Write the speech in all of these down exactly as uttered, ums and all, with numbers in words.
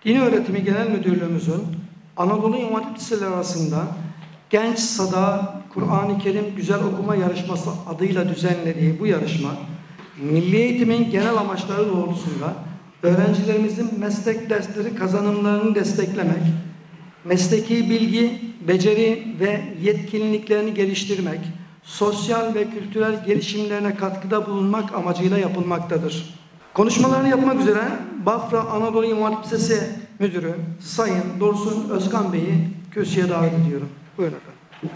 Din Öğretimi Genel Müdürlüğümüzün Anadolu İmam Hatip Liseleri arasında Genç Sada Kur'an-ı Kerim Güzel Okuma Yarışması adıyla düzenlediği bu yarışma, milli eğitimin genel amaçları doğrultusunda öğrencilerimizin meslek dersleri kazanımlarını desteklemek, mesleki bilgi, beceri ve yetkinliklerini geliştirmek, sosyal ve kültürel gelişimlerine katkıda bulunmak amacıyla yapılmaktadır. Konuşmalarını yapmak üzere Bafra Anadolu İmam Hatip Lisesi Müdürü Sayın Dursun Özkan Bey'i kürsüye davet ediyorum. Buyurun efendim.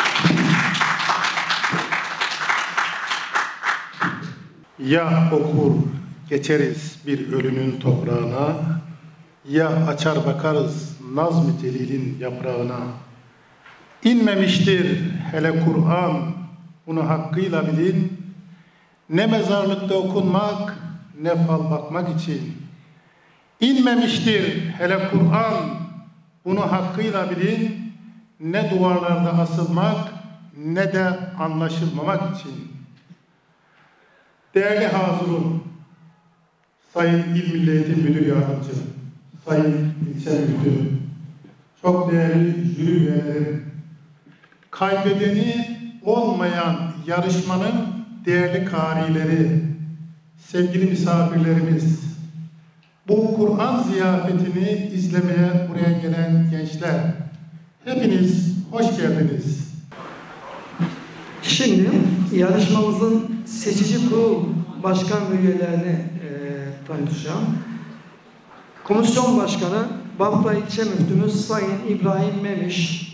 Ya okur geçeriz bir ölünün toprağına, ya açar bakarız Nazm-ı Celil'in yaprağına. İnmemiştir hele Kur'an, bunu hakkıyla bilin, ne mezarlıkta okunmak, ne fal bakmak için. İnmemiştir hele Kur'an, bunu hakkıyla bilin, ne duvarlarda asılmak, ne de anlaşılmamak için. Değerli hazırun, Sayın İl Milli Eğitim Müdür Yardımcı, Sayın İlçe Müdürü, çok değerli jüri üyeleri, kaybedeni olmayan yarışmanın değerli karileri, sevgili misafirlerimiz, bu Kur'an ziyafetini izlemeye buraya gelen gençler, hepiniz hoş geldiniz. Şimdi yarışmamızın seçici kurul başkan ve üyelerini e, tanıtacağım. Komisyon Başkanı Bafra İlçe Müftümüz Sayın İbrahim Memiş,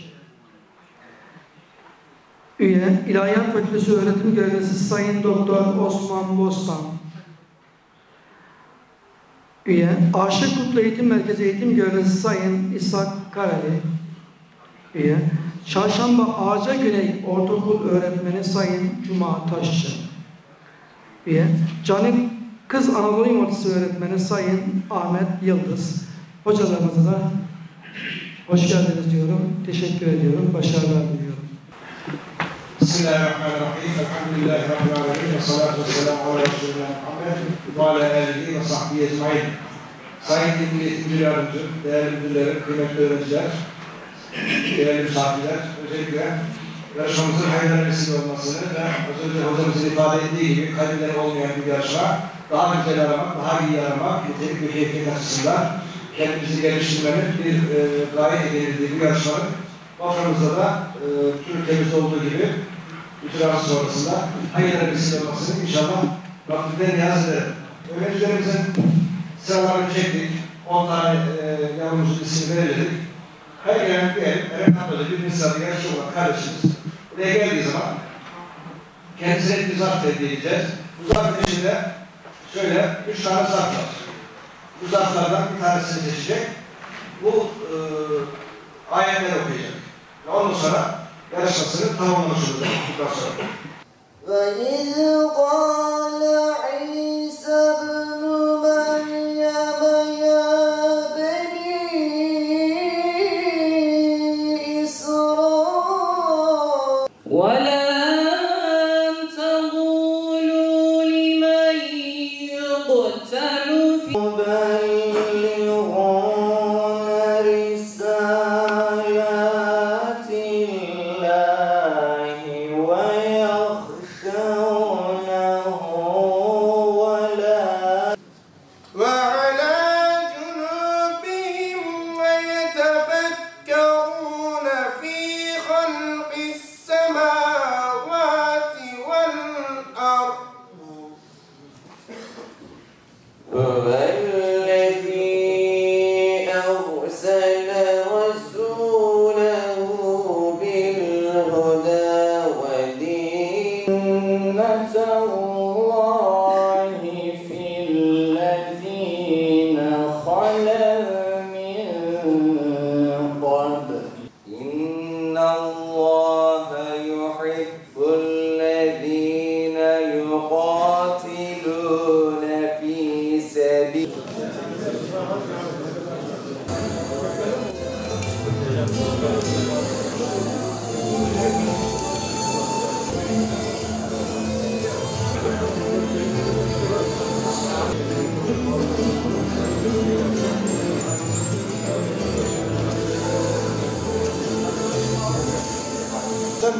üye İlahiyat Fakültesi Öğretim Görevlisi Sayın Doktor Osman Bostan, üye Aşık Kutlu Eğitim Merkezi Eğitim Görevlisi Sayın İshak Karali, üye Çarşamba Ağaca Güney Ortaokul Öğretmeni Sayın Cuma Taşçı, üye Canik Kız Anadolu İmam Hatip Lisesi Öğretmeni Sayın Ahmet Yıldız. Hocalarımıza da hoş geldiniz diyorum. Teşekkür ediyorum. Başarılar diliyorum. Bismillahirrahmanirrahim. Elhamdülillahi Rabbil alemin. Ve salatu ve selamu ala Resulullah Muhammed ve ala alihi ve sahbihi ecmaîn. Sayın Milli Eğitim Yardımcı, değerli müdürlerim, kıymetli öğrenciler, değerli misafirler, özellikle yarışmamızın hayırlara vesile olmasını ve az önce hocamızın ifade ettiği gibi kayıpları olmayan bir yarışma, daha güzel aramak, daha iyi aramak, nitelik ve keyfiyet açısından kendimizi geliştirmenin bir e, gaye edildiği bir yarışmanın Bafra'mızda da e, ülkemizde olduğu gibi itiraz sonrasında hayırlara vesile olmasını inşallah Rabbimden niyaz ederim. Öğrencilerimizin sıralarını çektik, on tane e, yavrumuzun ismini belirledik. Her gelen bir el, Eren Kapı'da bir misafir yaşlı olan kardeşimiz buraya geldiği zaman kendisine bir zarf hediye edeceğiz. Bu zarfın içinde şöyle üç tane zarf var. Bu zarflardan bir tanesini seçecek. Bu e, ayetleri okuyacak. Ve ondan sonra yarışmasını tamamlamış olacak. Bundan sonra. وَإِذْ قَالَ عِيسَى ابْنُ مَرْيَمَ يَا بَنِي إِسْرَائِيلَ وَلَا تَقُولُوا لِمَنْ يُقْتَلُ فِي يَخْشَوْنَهُ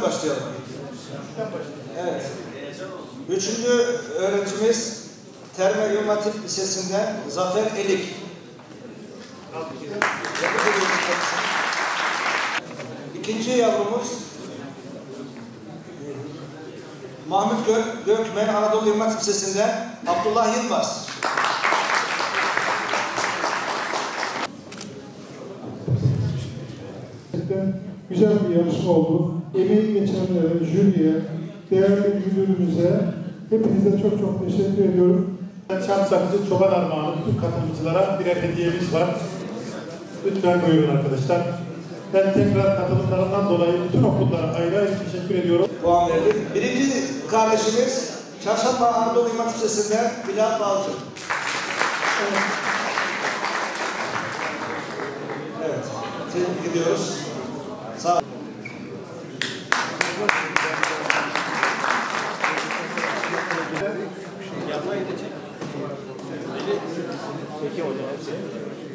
başlayalım? Evet. Üçüncü öğrencimiz Terme İmam Hatip Lisesi'nden Zafer Elik. İkinci yavrumuz Mahmut Gök, Gökmen Anadolu İmam Hatip Lisesi'nden Abdullah Yılmaz. Güzel bir yarışma oldu. Emeği geçenlere, jüriye, değerli müdürümüze, hepinize çok çok teşekkür ediyorum. Çamsakçı Çoban Armağanı bütün katılımcılara birer hediyemiz var. Lütfen buyurun arkadaşlar. Ben tekrar katılımlarından dolayı bütün okullara ayrı ayrı teşekkür ediyorum. Puan verdik. Birinci kardeşimiz Çarşamba Anadolu İmam Hatip Lisesi'nden Bilal Balcı. Evet. Evet. Tebrik ediyoruz. Sağ olun. Peki hocam.